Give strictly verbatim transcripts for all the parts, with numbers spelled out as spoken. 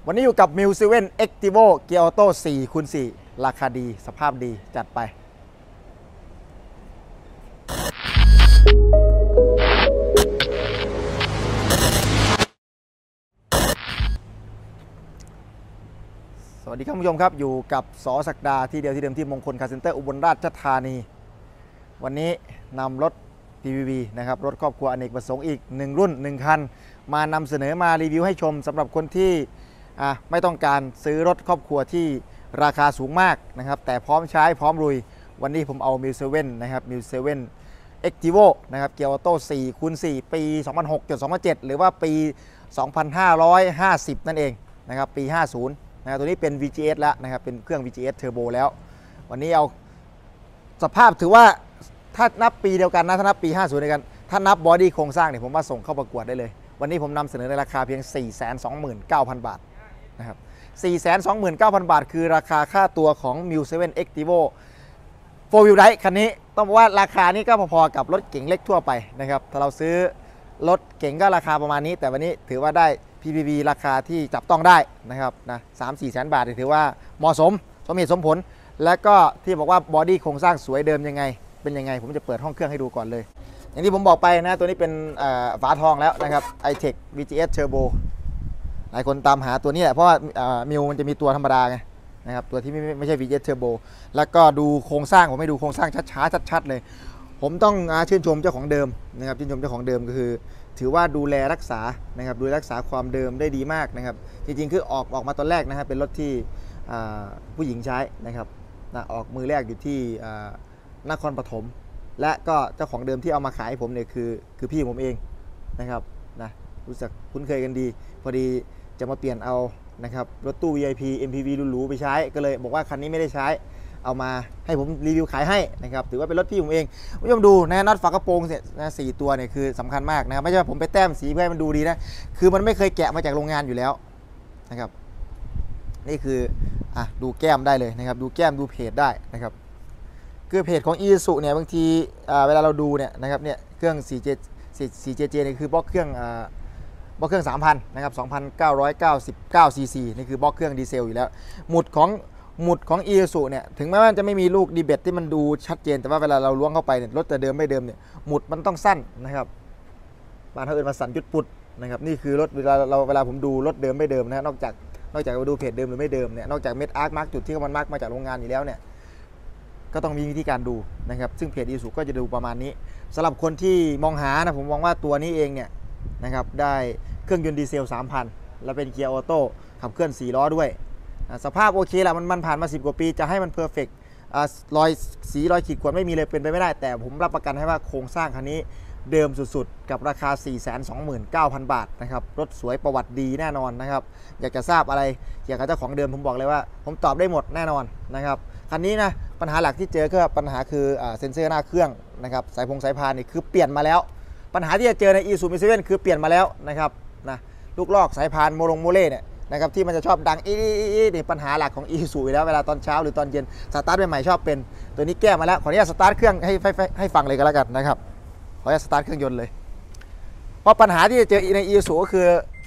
วันนี้อยู่กับ มิว เซเว่น Activo เกียร์ออโต้ สี่คูณ สี่ ราคาดีสภาพดีจัดไปสวัสดีครับผู้ชมครับอยู่กับสอศักดาที่เดียวที่เดิมที่มงคลคาร์เซ็นเตอร์อุบลราชธานีวันนี้นำรถ พี วี วี นะครับรถครอบครัวอเนกประสงค์อีกหนึ่งรุ่นหนึ่งคันมานำเสนอมารีวิวให้ชมสำหรับคนที่ไม่ต้องการซื้อรถครอบครัวที่ราคาสูงมากนะครับแต่พร้อมใช้พร้อมลุยวันนี้ผมเอา มิว เซเว่น นะครับ มิว เซเว่น Activo นะครับเกียร์ออโต้ สี่คูณ สี่ ปี สองพันหก จน สองพันเจ็ด หรือว่าปี สองพันห้าร้อยห้าสิบ นั่นเองนะครับปี ห้าสิบนะตัวนี้เป็น วี จี เอส แล้วนะครับเป็นเครื่อง วี จี เอส Turbo แล้ววันนี้เอาสภาพถือว่าถ้านับปีเดียวกันนะถ้านับปี ห้าสิบเดียวกันถ้านับบอดี้โครงสร้างเนี่ยผมว่าส่งเข้าประกวดได้เลยวันนี้ผมนำเสนอในราคาเพียง สี่แสนสองหมื่นเก้าพัน บาทนะครับ สี่แสนสองหมื่นเก้าพัน บาทคือราคาค่าตัวของ มิว เซเว่น Activo โฟร์ Wheel Drive คันนี้ต้องบอกว่าราคานี้ก็พอๆกับรถเก๋งเล็กทั่วไปนะครับถ้าเราซื้อรถเก๋งก็ราคาประมาณนี้แต่วันนี้ถือว่าได้ พี พี วี ราคาที่จับต้องได้นะครับนะ สามสี่ แสนบาทถือว่าเหมาะสมสมเหตุสมผลและก็ที่บอกว่าบอดี้โครงสร้างสวยเดิมยังไงเป็นยังไงผมจะเปิดห้องเครื่องให้ดูก่อนเลยอย่างที่ผมบอกไปนะตัวนี้เป็นฝาทองแล้วนะครับ iTech วี จี เอส Turbo หลายคนตามหาตัวนี้แหละเพราะว่ามิวมันจะมีตัวธรรมดาไงนะครับตัวที่ไม่ไม่ใช่ วี จี เอส Turbo แล้วก็ดูโครงสร้างผมให้ดูโครงสร้างช้าๆชัดๆเลยผมต้องชื่นชมเจ้าของเดิมนะครับชื่นชมเจ้าของเดิมก็คือถือว่าดูแลรักษานะครับดูแลรักษาความเดิมได้ดีมากนะครับจริงๆคือออกออกมาตอนแรกนะครับเป็นรถที่ผู้หญิงใช้นะครับนะออกมือแรกอยู่ที่นครปฐมและก็เจ้าของเดิมที่เอามาขายให้ผมเนี่ยคือคือพี่ผมเองนะครับนะรู้จักคุ้นเคยกันดีพอดีจะมาเปลี่ยนเอานะครับรถตู้ วี ไอ พี เอ็ม พี วี หรูๆไปใช้ก็เลยบอกว่าคันนี้ไม่ได้ใช้เอามาให้ผมรีวิวขายให้นะครับถือว่าเป็นรถพี่ผมเองผู้ชมดูนะน็อตฝากระโปรงเนี่ยนะสี่ตัวเนี่ยคือสำคัญมากนะครับไม่ใช่ว่าผมไปแต้มสีเพื่อให้มันดูดีนะคือมันไม่เคยแกะมาจากโรงงานอยู่แล้วนะครับนี่คืออ่ะดูแก้มได้เลยนะครับดูแก้มดูเพจได้นะครับคือเพจของ อี ซู เนี่ยบางทีเวลาเราดูเนี่ยนะครับเนี่ยเครื่อง 4 เจ 4 เจ เจ เนี่ยคือบล็อกเครื่องบล็อกเครื่อง สามพัน นะครับ สองพันเก้าร้อยเก้าสิบเก้า ซี ซี นี่คือบล็อกเครื่องดีเซลอยู่แล้วหมุดของหมุดของ อี ซู เนี่ยถึงแม้ว่าจะไม่มีลูกดีเบตที่มันดูชัดเจนแต่ว่าเวลาเราล้วงเข้าไปเนี่ยรถแต่เดิมไม่เดิมเนี่ยหมุดมันต้องสั้นนะครับบางท่านเอื่นมาสั่นยุดปุดนะครับนี่คือรถเวลาเราเวลาผมดูรถเดิมไม่เดิมนะนอกจากนอกจากมาดูเพจเดิมหรือไม่เดิมเนี่ยนอกจากเม็ดอาร์คมาร์กจุดที่มันมาร์กมาจากโรงงานอยู่แล้วเนี่ยก็ต้องมีวิธีการดูนะครับซึ่งเพจ อี ซู ก็จะดูประมาณนี้สำหรับคนที่มองหานะผมมองว่าตัวนี้เองเนี่ยนะครับได้เครื่องยนต์ดีเซล สามพัน แล้วเป็นเกียร์ออโต้ขับเคลื่อนสี่ล้อด้วยสภาพโอเคแหละมันมันผ่านมาสิบกว่าปีจะให้มันเพอร์เฟกต์รอยสีรอยขีดข่วนไม่มีเลยเป็นไปไม่ได้แต่ผมรับประกันให้ว่าโครงสร้างคันนี้เดิมสุดๆกับราคา สี่แสนสองหมื่นเก้าพัน บาทนะครับรถสวยประวัติดีแน่นอนนะครับอยากจะทราบอะไรเกี่ยวกับเจ้าของเดิมผมบอกเลยว่าผมตอบได้หมดแน่นอนนะครับคันนี้นะปัญหาหลักที่เจอก็ปัญหาคือเซ็นเซอร์หน้าเครื่องนะครับสายพงสายพานนี่คือเปลี่ยนมาแล้วปัญหาที่จะเจอใน อี ซู มิว เซเว่น คือเปลี่ยนมาแล้วนะครับนะลูกลอกสายพานโมลงโมเล่เนี่ยนะครับที่มันจะชอบดังอีนี่ปัญหาหลักของ อี ซู อยู่แล้วเวลาตอนเช้าหรือตอนเย็นสตาร์ทใหม่ๆชอบเป็นตัวนี้แก้มาแล้วขออนุญาตสตาร์ทเครื่องให้ให้ฟังเลยก็แล้วกันนะครับขออนุญาตสตาร์ทเครื่องยนต์เลยเพราะปัญหาที่จะเจอใน อี ซู ก็คือ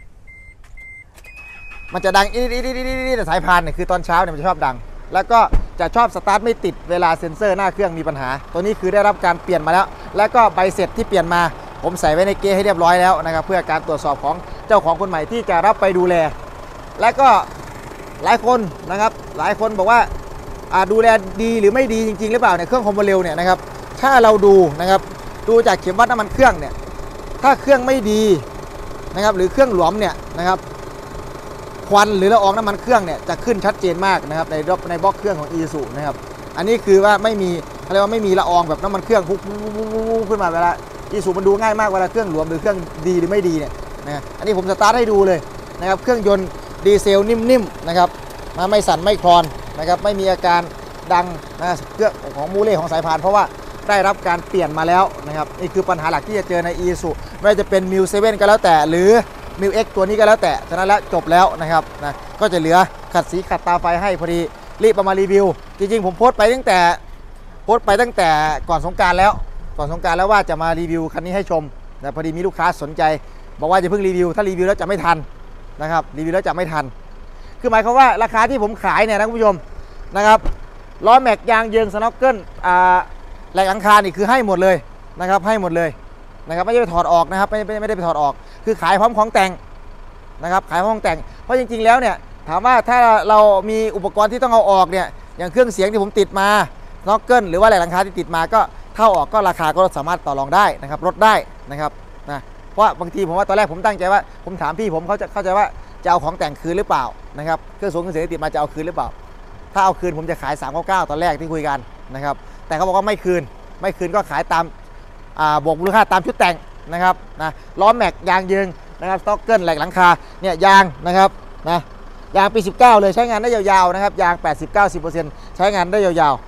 มันจะดังอีนี่แต่สายพานเนี่ยคือตอนเช้าเนี่ยมันจะชอบดังแล้วก็จะชอบสตาร์ทไม่ติดเวลาเซ็นเซอร์หน้าเครื่องมีปัญหาตัวนี้คือได้รับการเปลี่ยนมาแล้วแล้วก็ใบเสร็จที่เปลี่ยนมาผมใส่ไว้ในเกจให้เรียบร้อยแล้วนะครับเพื่อการตรวจสอบของเจ้าของคนใหม่ที่จะรับไปดูแลและก็หลายคนนะครับหลายคนบอกว่าดูแลดีหรือไม่ดีจริงๆหรือเปล่าเนี่ยเครื่องความเร็วเนี่ยนะครับถ้าเราดูนะครับดูจากเข็มวัดน้ำมันเครื่องเนี่ยถ้าเครื่องไม่ดีนะครับหรือเครื่องหลวมเนี่ยนะครับควันหรือละอองน้ำมันเครื่องเนี่ยจะขึ้นชัดเจนมากนะครับในในบล็อกเครื่องของ อี ซู นะครับอันนี้คือว่าไม่มีอะไรว่าไม่มีละอองแบบน้ำมันเครื่องพุ่งขึ้นมาเวลา อี ซู มันดูง่ายมากเวลาเครื่องหลวมหรือเครื่องดีหรือไม่ดีเนี่ยนะอันนี้ผมสตาร์ทให้ดูเลยนะครับเครื่องยนต์ดีเซลนิ่มๆนะครับไม่สั่นไม่คลอนนะครับไม่มีอาการดังนะเครื่องของมูเล่ของสายพานเพราะว่าได้รับการเปลี่ยนมาแล้วนะครับนี่คือปัญหาหลักที่จะเจอใน อี ซู ไม่ว่าจะเป็น มิว เซเว่น ก็แล้วแต่หรือ มิว เอ็กซ์ ตัวนี้ก็แล้วแต่ฉะนั้นแล้วจบแล้วนะครับนะก็จะเหลือขัดสีขัดตาไฟให้พอดีรีบเอามารีวิวจริงๆผมโพสต์ไปตั้งแต่โพสต์ไปตั้งแต่ก่อนสงกรานต์แล้วก่อนสงกรานต์แล้วว่าจะมารีวิวคันนี้ให้ชมแต่พอดีมีลูกค้าสนใจบอกว่าจะเพิ่งรีวิวถ้ารีวิวแล้วจะไม่ทันนะครับรีวิวแล้วจะไม่ทันคือหมายความว่าราคาที่ผมขายเนี่ยนะคุณผู้ชมนะครับล้อแม็กยางเยิงสน็อกเกิลอ่าแหลกหลังคานี่คือให้หมดเลยนะครับให้หมดเลยนะครับไม่ได้ไปถอดออกนะครับไม่ไม่ไม่ได้ไปถอดออกคือขายพร้อมของแต่งนะครับขายพร้อมของแต่งเพราะจริงๆแล้วเนี่ยถามว่าถ้าเรามีอุปกรณ์ที่ต้องเอาออกเนี่ยอย่างเครื่องเสียงที่ผมติดมาสน็อกเกิลหรือว่าแหลกหลังคาที่ติดมาก็ถ้าออกก็ราคาก็สามารถต่อรองได้นะครับลดได้นะครับนะเพราะบางทีผมว่าตอนแรกผมตั้งใจว่าผมถามพี่ผมเขาจะเข้าใจว่าจะเอาของแต่งคืนหรือเปล่านะครับเครื่องสูงเครื่องเสียงที่ติดมาจะเอาคืนหรือเปล่าถ้าเอาคืนผมจะขายสามร้อยเก้าสิบเก้าตอนแรกที่คุยกันนะครับแต่เขาบอกว่าไม่คืนไม่คืนก็ขายตามบวกมูลค่าตามชุดแต่งนะครับนะล้อแม็กยางเยิงนะครับสต็อกเกิลแหลกหลังคาเนี่ยยางนะครับนะยางปีสิบเก้าเลยใช้งานได้ยาวๆนะครับยาง แปดสิบ เก้าสิบเปอร์เซ็นต์ ใช้งานได้ยาว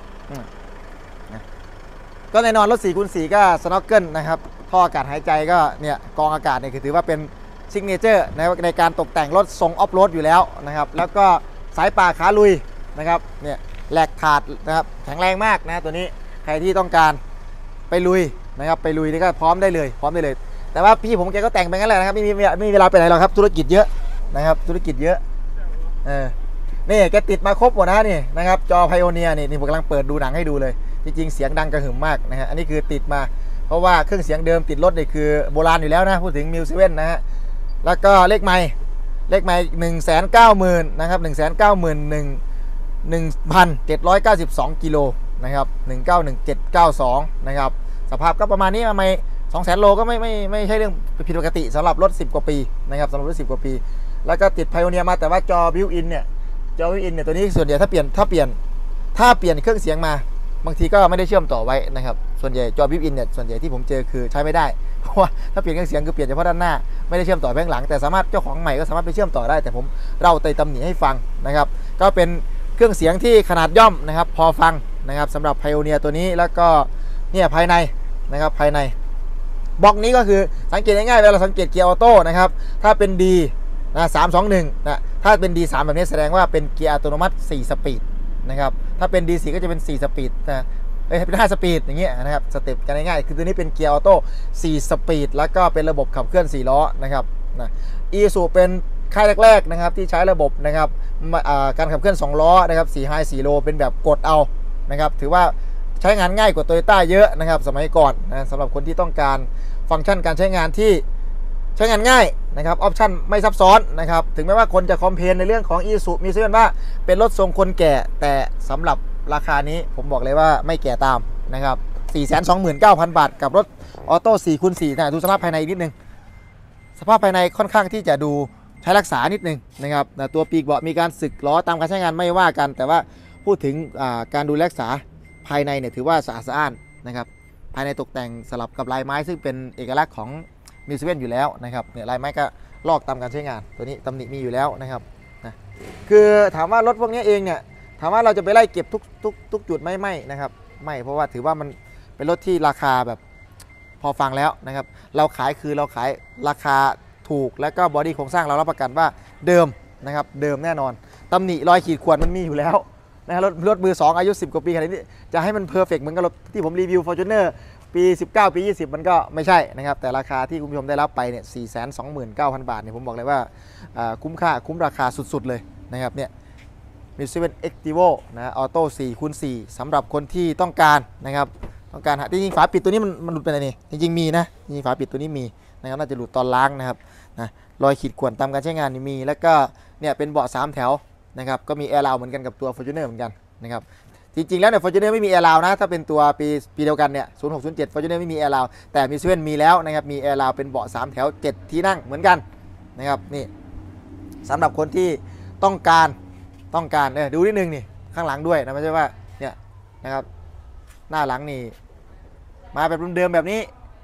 ๆก็แน่นอนรถ สี่คูณสี่ ก็สน็อกเกิลนะครับท่ออากาศหายใจก็เนี่ยกองอากาศเนี่ยคือถือว่าเป็นซิกเนเจอร์ในการตกแต่งรถทรงออฟโรดอยู่แล้วนะครับแล้วก็สายป่าขาลุยนะครับเนี่ยแหลกถาดนะครับแข็งแรงมากนะตัวนี้ใครที่ต้องการไปลุยนะครับไปลุยนี่ก็พร้อมได้เลยพร้อมได้เลยแต่ว่าพี่ผมแกก็แต่งไปงั้นแหละนะครับไม่มีไม่มีเวลาไปไหนหรอกครับธุรกิจเยอะนะครับธุรกิจเยอะเออนี่แกติดมาครบหมดนะนี่นะครับจอไพโอเนียนี่นี่ผมกำลังเปิดดูหนังให้ดูเลยจริงๆเสียงดังกระหึ่มมากนะฮะอันนี้คือติดมาเพราะว่าเครื่องเสียงเดิมติดรถนี่คือโบราณอยู่แล้วนะพูดถึงมิวเซเว่นนะฮะแล้วก็เลขไมค์เลขไมค์หนึ่งแสนเก้าหมื่นนะครับหนึ่งแสนเก้าหมื่นหนึ่งหนึ่งพันเจ็ดร้อยเก้าสิบสองกิโลนะครับหนึ่งเก้าหนึ่งเจ็ดเก้าสองนะครับสภาพก็ประมาณนี้มาไม่สองแสนโลก็ไม่ไม่ไม่ใช่เรื่องผิดปกติสำหรับรถสิบกว่าปีนะครับสำหรับรถสิบกว่าปีแล้วก็ติดไพโอเนียมาแต่ว่าจอบิวอินเนี่ยจอบิวอินเนี่ยตัวนี้ส่วนใหญ่ถ้าเปลี่ยนถ้าเปลี่ยนถ้าเปลี่ยนเครื่องเสียงมาบางทีก็ไม่ได้เชื่อมต่อไว้นะครับส่วนใหญ่จอบิวอินเนี่ยส่วนใหญ่ที่ผมเจอคือใช้ไม่ได้เพราะว่าถ้าเปลี่ยนเครื่องเสียงคือเปลี่ยนเฉพาะด้านหน้าไม่ได้เชื่อมต่อแบงหลังแต่สามารถเจ้าของใหม่ก็สามารถไปเชื่อมต่อได้แต่ผมเล่าเตยตำหนิให้ฟังนะครับก็เป็นเครื่องเสียงที่ขนาดย่อมนะครับพอฟังนะครับสำหรับไพโอเนียตัวนี้แล้วก็เนี่ยภายในนะครับภายในบล็อกนี้ก็คือสังเกตง่ายๆเวลาเราสังเกตเกียร์ออโต้นะครับถ้าเป็น D นะสามสองหนึ่งนะถ้าเป็น ดี สาม แบบนี้แสดงว่าเป็นเกียร์อัตโนมัติสี่สปีดนะครับถ้าเป็น ดี สี่ ก็จะเป็นสี่สปีดนะเอ้ยเป็นห้าสปีดอย่างเงี้ยนะครับสเต็ปกันง่ายๆคือตัวนี้เป็นเกียร์ออโต้สี่สปีดแล้วก็เป็นระบบขับเคลื่อนสี่ล้อนะครับนะอีซูเป็นค่ายแรกๆนะครับที่ใช้ระบบนะครับการขับเคลื่อนสองล้อนะครับสี่ไฮสี่โลเป็นแบบกดเอานะครับถือว่าใช้งานง่ายกว่า Toyota เยอะนะครับสมัยก่อนนะสำหรับคนที่ต้องการฟังก์ชันการใช้งานที่ใช้งานง่ายนะครับออปชั่นไม่ซับซ้อนนะครับถึงแม้ว่าคนจะคอมเพลนในเรื่องของ Isuzu มีเสื่อว่าเป็นรถทรงคนแก่แต่สำหรับราคานี้ผมบอกเลยว่าไม่แก่ตามนะครับ สี่แสนสองหมื่นเก้าพัน บาทกับรถออโต้ สี่คูณสี่ นะดูสภาพภายในนิดนึงสภาพภายในค่อนข้างที่จะดูใช้รักษานิดนึงนะครับตัวปีกเบาะมีการสึกล้อตามการใช้งานไม่ว่ากันแต่ว่าพูดถึงการดูแลรักษาภายในเนี่ยถือว่าสะอาดสะอ้านนะครับภายในตกแต่งสลับกับลายไม้ซึ่งเป็นเอกลักษณ์ของมิวสิเว่นอยู่แล้วนะครับเนี่ยลายไม้ก็ลอกตามการใช้งานตัวนี้ตำหนิมีอยู่แล้วนะครับนะคือถามว่ารถพวกนี้เองเนี่ยถามว่าเราจะไปไล่เก็บทุกทุกทุกจุดไม่ไม่นะครับไม่เพราะว่าถือว่ามันเป็นรถที่ราคาแบบพอฟังแล้วนะครับเราขายคือเราขายราคาถูกและก็บอดี้โครงสร้างเรารับประกันว่าเดิมนะครับเดิมแน่นอนตำหนิรอยขีดข่วนมันมีอยู่แล้วนะรถรถมือสองอายุสิบกว่าปีขนาดนี้จะให้มันเพอร์เฟกต์เหมือนกับรถที่ผมรีวิว Fortuner ปีสิบเก้าปียี่สิบมันก็ไม่ใช่นะครับแต่ราคาที่คุณผู้ชมได้รับไปเนี่ย สี่แสนสองหมื่นเก้าพัน บาทเนี่ยผมบอกเลยว่าคุ้มค่าคุ้มราคาสุดๆเลยนะครับเนี่ย มิวสิเว่น Activo นะออโต้ สี่คูณสี่ สำหรับคนที่ต้องการนะครับต้องการหาจริงๆฝาปิดตัวนี้มันมันหลุดไปไหนนี่จริงๆมีนะจริงๆฝาปิดตัวนี้มีนะครับน่าจะหลุดตอนล้างนะครับนะรอยขีดข่วนตามการใช้งานนี่มีแล้วก็เนี่ยเป็นเบาะสามแถวนะครับก็มีแอร์ราวเหมือนกันกับตัว Fortuner เหมือนกันนะครับจริงๆแล้วเนี่ย Fortuner ไม่มีแอร์ราวนะถ้าเป็นตัวปีปีเดียวกันเนี่ยศูนย์หกศูนย์เจ็ด Fortuner ไม่มีแอร์ราวแต่มิวสิเว่นมีแล้วนะครับมีแอร์ราวเป็นเบาะสามแถวเจ็ดที่นั่งเหมือนกันนะครับนี่สำหรับคนที่ต้องการต้องการเนี่ยดูนิดนึงนี่ข้างหลังด้วยนะไม่ใช่ว่าเนี่ยนะครับหน้าหลังนี่มาแบบเดิมๆแบบนี้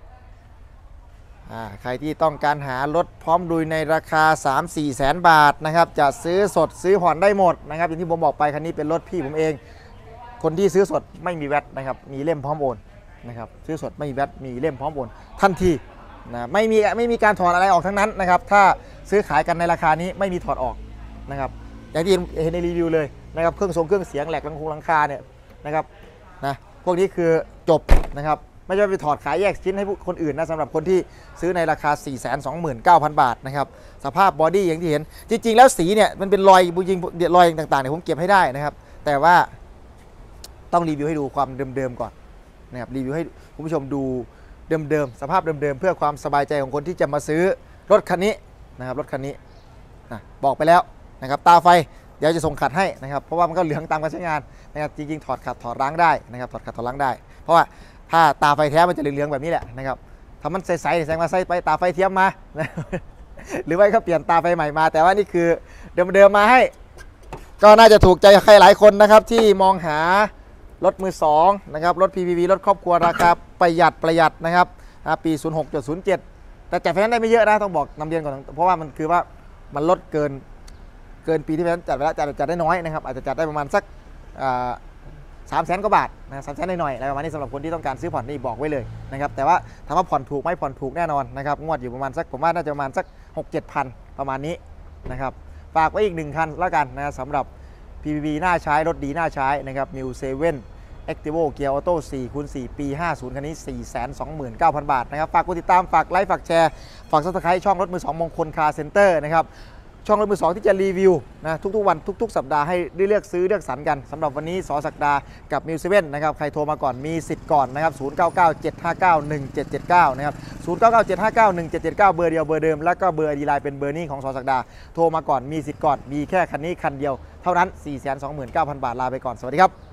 ใครที่ต้องการหารถพร้อมดุยในราคา สามสี่ แสนบาทนะครับจะซื้อสดซื้อผ่อนได้หมดนะครับอย่างที่ผมบอกไปคันนี้เป็นรถพี่ผมเองคนที่ซื้อสดไม่มีแวตนะครับมีเล่มพร้อมโอนนะครับซื้อสดไม่มีแวตมีเล่มพร้อมโอนทันทีนะไม่มีไม่มีการถอดอะไรออกทั้งนั้นนะครับถ้าซื้อขายกันในราคานี้ไม่มีถอดออกนะครับอย่างที่เห็นในรีวิวเลยนะครับเครื่องทรงเครื่องเสียงแหลกลังคงลังคาเนี่ยนะครับนะพวกนี้คือจบนะครับไม่ใช่ไปถอดขายแยกชิ้นให้คนอื่นนะสำหรับคนที่ซื้อในราคา สี่แสนสองหมื่นเก้าพัน บาทนะครับสภาพบอดี้อย่างที่เห็นจริงๆแล้วสีเนี่ยมันเป็นรอยบูยิงรอยต่างๆเนี่ยผมเก็บให้ได้นะครับแต่ว่าต้องรีวิวให้ดูความเดิมๆก่อนนะครับรีวิวให้คุณผู้ชมดูเดิมๆสภาพเดิมๆเพื่อความสบายใจของคนที่จะมาซื้อรถคันนี้นะครับรถคันนี้นะบอกไปแล้วนะครับตาไฟเดี๋ยวจะส่งขัดให้นะครับเพราะว่ามันก็เหลืองตามการใช้งานนะครับจริงๆถอดขัดถอดล้างได้นะครับถอดขัดถอดล้างได้เพราะว่าถ้าตาไฟแท้มันจะเหลืองๆแบบนี้แหละนะครับถ้ามันใสๆแสงมาใสไปตาไฟเทียมมาหรือว่าเขาเปลี่ยนตาไฟใหม่มาแต่ว่านี่คือเดิมๆมาให้ก็น่าจะถูกใจใครหลายคนนะครับที่มองหารถมือสองนะครับรถ พี พี วี รถครอบครัวราคาประหยัดประหยัดนะครับปี ศูนย์หกจุดศูนย์เจ็ด แต่จัดไฟแนนซ์ได้ไม่เยอะนะต้องบอกนำเรียนก่อนเพราะว่ามันคือว่ามันลดเกินเกินปีที่แล้วจัดไปแล้วจัดจัดได้น้อยนะครับอาจจะจัดได้ประมาณสักสามแสนกว่าบาทนะสามแสนหน่อยๆอะไรประมาณนี้สำหรับคนที่ต้องการซื้อผ่อนนี่บอกไว้เลยนะครับแต่ว่าถามว่าผ่อนถูกไหมผ่อนถูกแน่นอนนะครับงวดอยู่ประมาณสักผมว่าน่าจะประมาณสัก หกเจ็ดพัน ประมาณนี้นะครับฝากไว้อีกหนึ่งคันแล้วกันนะสำหรับ พี พี วี น่าใช้รถดีน่าใช้นะครับ New เซเว่น Activo เกียร์ออโต้ สี่คูณ สี่ ปี ห้าสิบ คันนี้ สี่แสนสองหมื่นเก้าพัน บาทนะครับฝากกดติดตามฝากไลค์ฝากแชร์ฝาก Subscribe ช่องรถมือสองมงคลคาร์เซ็นเตอร์นะครับช่องรถมือสองที่จะรีวิวนะทุกๆวันทุกๆสัปดาห์ให้ได้เลือกซื้อเลือกสรรกันสำหรับวันนี้สอศักดากับ New เซเว่นนะครับใครโทรมาก่อนมีสิทธิ์ก่อนนะครับศูนย์ เก้า เก้า เจ็ด ห้า เก้า หนึ่ง เจ็ด เจ็ด เก้านะครับศูนย์ เก้า เก้า เจ็ด ห้า เก้า หนึ่ง เจ็ด เจ็ด เก้าเบอร์เดียวเบอร์เดิมแล้วก็เบอร์ ไอ ดี ไลน์เป็นเบอร์นี้ของสอศักดาโทรมาก่อนมีสิทธิ์ก่อนมีแค่คันนี้คันเดียวเท่านั้น สี่แสนสองหมื่นเก้าพัน บาทลาไปก่อนสวัสดีครับ